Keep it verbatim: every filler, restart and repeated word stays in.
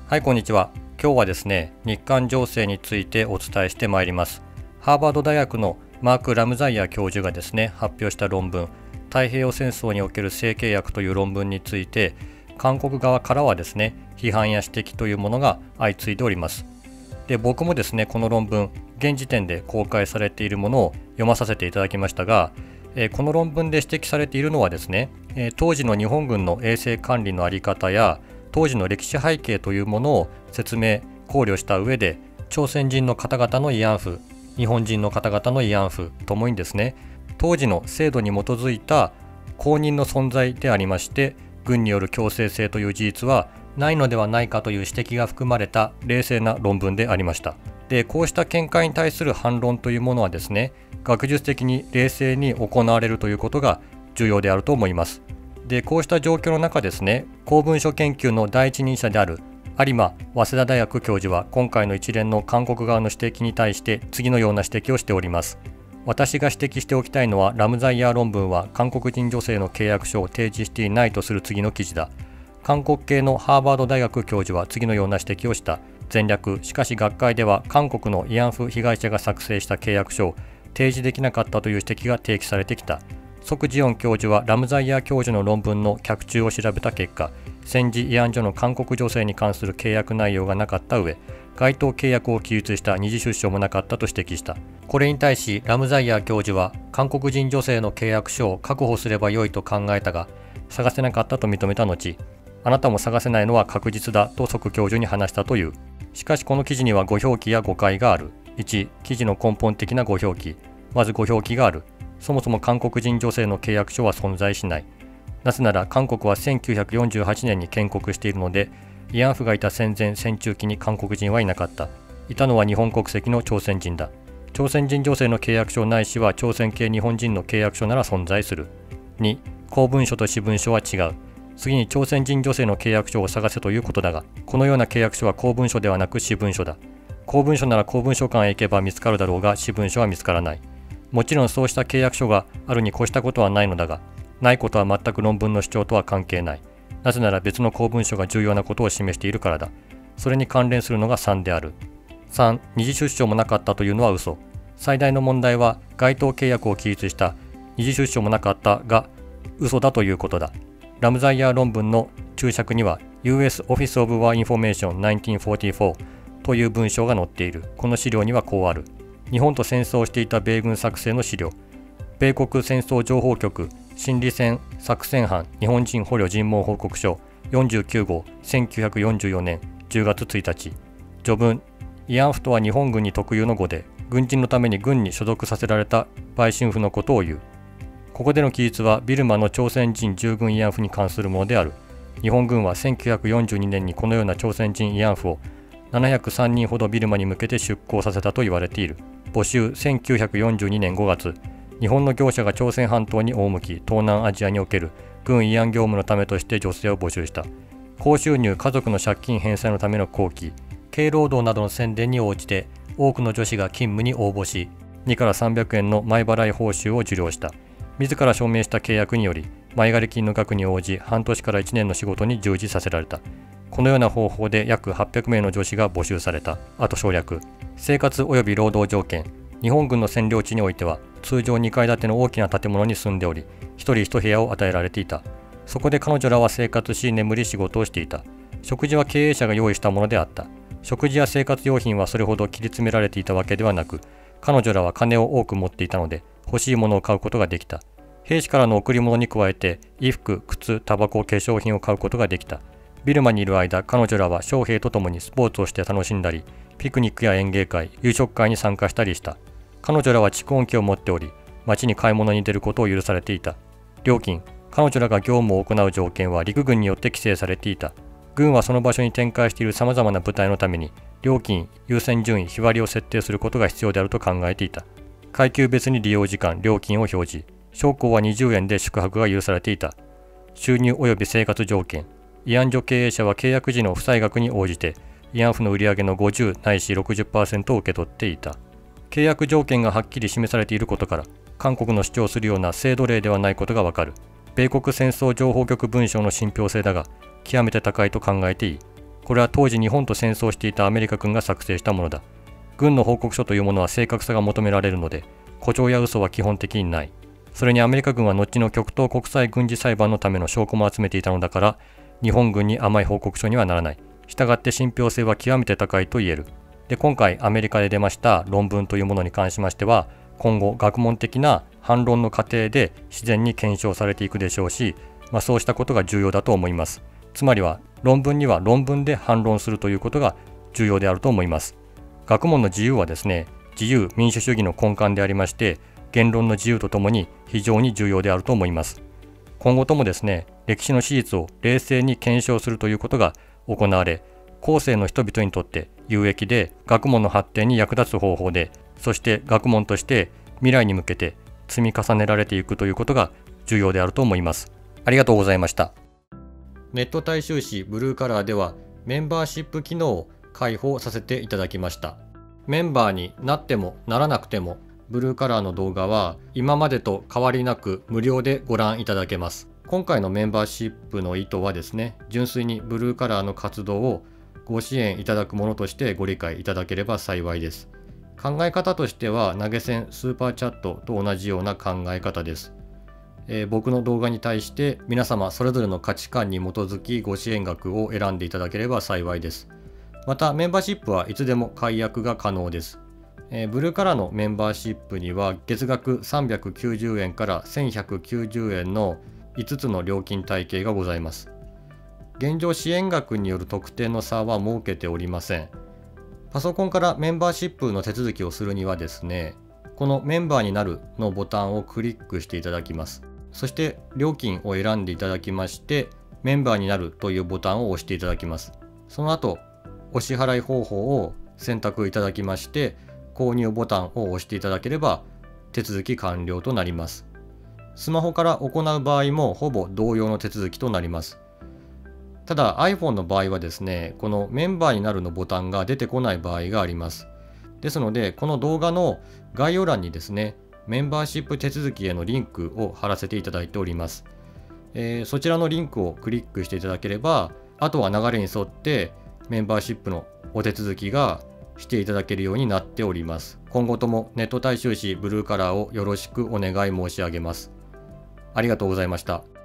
はい、こんにちは。今日はですね、日韓情勢についてお伝えしてまいります。ハーバード大学のマーク・ラムザイヤー教授がですね、発表した論文、太平洋戦争における性契約という論文について、韓国側からはですね、批判や指摘というものが相次いでおります。で、僕もですね、この論文、現時点で公開されているものを読まさせていただきましたが、えー、この論文で指摘されているのはですね、えー、当時の日本軍の衛生管理の在り方や、当時の歴史背景というものを説明考慮した上で、朝鮮人の方々の慰安婦、日本人の方々の慰安婦ともにですね、当時の制度に基づいた公認の存在でありまして、軍による強制性という事実はないのではないかという指摘が含まれた冷静な論文でありました。で、こうした見解に対する反論というものはですね、学術的に冷静に行われるということが重要であると思います。で、こうした状況の中ですね、公文書研究の第一人者である有馬早稲田大学教授は今回の一連の韓国側の指摘に対して次のような指摘をしております。私が指摘しておきたいのは、ラムザイヤー論文は韓国人女性の契約書を提示していないとする次の記事だ。韓国系のハーバード大学教授は次のような指摘をした。前略、しかし学会では韓国の慰安婦被害者が作成した契約書を提示できなかったという指摘が提起されてきた。ソクジヨン教授はラムザイヤー教授の論文の脚注を調べた結果、戦時慰安所の韓国女性に関する契約内容がなかった上、該当契約を記述した二次出生もなかったと指摘した。これに対しラムザイヤー教授は、韓国人女性の契約書を確保すればよいと考えたが探せなかったと認めた後、あなたも探せないのは確実だとソク教授に話したという。しかしこの記事には誤表記や誤解がある。いち、記事の根本的な誤表記。まず誤表記がある。そもそも韓国人女性の契約書は存在しない。なぜなら韓国はせんきゅうひゃくよんじゅうはちねんに建国しているので、慰安婦がいた戦前戦中期に韓国人はいなかった。いたのは日本国籍の朝鮮人だ。朝鮮人女性の契約書ないしは朝鮮系日本人の契約書なら存在する。に、公文書と私文書は違う。次に朝鮮人女性の契約書を探せということだが、このような契約書は公文書ではなく私文書だ。公文書なら公文書館へ行けば見つかるだろうが、私文書は見つからない。もちろんそうした契約書があるに越したことはないのだが、ないことは全く論文の主張とは関係ない。なぜなら別の公文書が重要なことを示しているからだ。それに関連するのがさんである。さん、二次出生もなかったというのは嘘。最大の問題は該当契約を記述した二次出生もなかったが嘘だということだ。ラムザイヤー論文の注釈には ユーエス Office of War Information せんきゅうひゃくよんじゅうよんという文章が載っている。この資料にはこうある。日本と戦争をしていた米軍作成の資料。米国戦争情報局心理戦作戦班日本人捕虜尋問報告書よんじゅうきゅうごうせんきゅうひゃくよんじゅうよねんじゅうがつついたち。序文。慰安婦とは日本軍に特有の語で、軍人のために軍に所属させられた売春婦のことを言う。ここでの記述はビルマの朝鮮人従軍慰安婦に関するものである。日本軍はせんきゅうひゃくよんじゅうにねんにこのような朝鮮人慰安婦をななひゃくさんにんほどビルマに向けて出港させたと言われている。募集。せんきゅうひゃくよんじゅうにねんごがつ、日本の業者が朝鮮半島に赴き、東南アジアにおける軍慰安業務のためとして女性を募集した。高収入、家族の借金返済のための後期、軽労働などの宣伝に応じて多くの女子が勤務に応募し、にからさんびゃくえんの前払い報酬を受領した。自ら証明した契約により、前借り金の額に応じ半年からいちねんの仕事に従事させられた。このような方法で約はっぴゃくめいの女子が募集された。あと省略。生活及び労働条件。日本軍の占領地においては通常にかい建ての大きな建物に住んでおり、一人一部屋を与えられていた。そこで彼女らは生活し眠り仕事をしていた。食事は経営者が用意したものであった。食事や生活用品はそれほど切り詰められていたわけではなく、彼女らは金を多く持っていたので欲しいものを買うことができた。兵士からの贈り物に加えて衣服、靴、タバコ、化粧品を買うことができた。ビルマにいる間、彼女らは将兵と共にスポーツをして楽しんだり、ピクニックや演芸会、夕食会に参加したりした。彼女らは蓄音機を持っており、街に買い物に出ることを許されていた。料金。彼女らが業務を行う条件は陸軍によって規制されていた。軍はその場所に展開している様々な部隊のために、料金、優先順位、日割りを設定することが必要であると考えていた。階級別に利用時間、料金を表示。将校はにじゅうえんで宿泊が許されていた。収入及び生活条件。慰安所経営者は契約時の負債額に応じて、慰安婦の売上のごじゅうないし ろくじゅっパーセント を受け取っていた。契約条件がはっきり示されていることから、韓国の主張するような制度例ではないことがわかる。米国戦争情報局文書の信憑性だが、極めて高いと考えていい。 これは当時日本と戦争していたアメリカ軍が作成したものだ。軍の報告書というものは正確さが求められるので、誇張や嘘は基本的にない。それにアメリカ軍は後の極東国際軍事裁判のための証拠も集めていたのだから、日本軍に甘い報告書にはならない。したがって信憑性は極めて高いと言える。で、今回アメリカで出ました論文というものに関しましては、今後学問的な反論の過程で自然に検証されていくでしょうし、まあ、そうしたことが重要だと思います。つまりは論文には論文で反論するということが重要であると思います。学問の自由はですね、自由民主主義の根幹でありまして、言論の自由とともに非常に重要であると思います。今後ともですね、歴史の史実を冷静に検証するということが行われ、後世の人々にとって有益で学問の発展に役立つ方法で、そして学問として未来に向けて積み重ねられていくということが重要であると思います。ありがとうございました。ネット大衆紙ブルーカラーではメンバーシップ機能を開放させていただきました。メンバーになってもならなくてもブルーカラーの動画は今までと変わりなく無料でご覧いただけます。今回のメンバーシップの意図はですね、純粋にブルーカラーの活動をご支援いただくものとしてご理解いただければ幸いです。考え方としては投げ銭スーパーチャットと同じような考え方です。えー、僕の動画に対して皆様それぞれの価値観に基づきご支援額を選んでいただければ幸いです。またメンバーシップはいつでも解約が可能です。えー、ブルーカラーのメンバーシップには月額さんびゃくきゅうじゅうえんからせんひゃくきゅうじゅうえんのいつつの料金体系がございます。現状支援額による特定の差は設けておりません。パソコンからメンバーシップの手続きをするにはですね、このメンバーになるのボタンをクリックしていただきます。そして料金を選んでいただきまして、メンバーになるというボタンを押していただきます。その後、お支払い方法を選択いただきまして、購入ボタンを押していただければ手続き完了となります。スマホから行う場合もほぼ同様の手続きとなります。ただ iPhone の場合はですね、このメンバーになるのボタンが出てこない場合があります。ですので、この動画の概要欄にですね、メンバーシップ手続きへのリンクを貼らせていただいております。えー、そちらのリンクをクリックしていただければ、あとは流れに沿ってメンバーシップのお手続きがしていただけるようになっております。今後ともネット大衆紙ブルーカラーをよろしくお願い申し上げます。ありがとうございました。